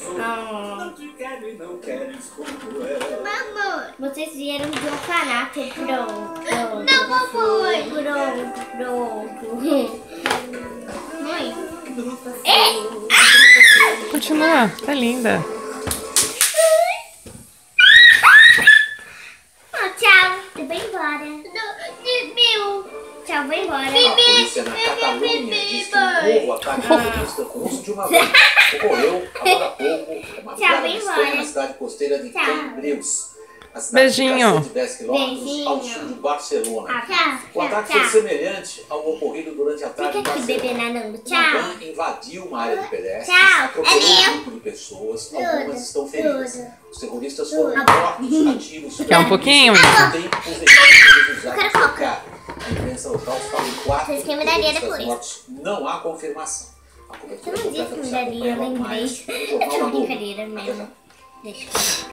Não te quero e não queres como é. Mamãe. Vocês vieram de orfanato. Pronto. Não, mamãe. Pronto. Mãe. Continua, tá linda. Tchau. Eu vou embora. Tchau, vou embora. A polícia na Catalunha diz que um novo ataque terrorista com uso de uma bomba ocorreu agora há pouco, uma madrugada distante na cidade costeira de Cambrils. A cidade Beijinho. fica a 110 quilômetros ao sul de Barcelona. Tchau. O ataque foi semelhante ao ocorrido durante a tarde Fica em aqui, bebê Barcelona. nanando. Uma Tchau. van invadiu uma área de pedestres, Tchau. atropelou um grupo de pessoas, algumas estão feridas. Os terroristas foram mortos a tiros. Quer um pouquinho? Tem os registros usados no carro. A imprensa local fala em 4 Vocês que me daria terroristas depois. mortos. Não há confirmação. A Você cobertura não disse completa que me você daria, eu acompanha lembrei. mais no É Jornal tudo da Globo. brincadeira mesmo. Deixa.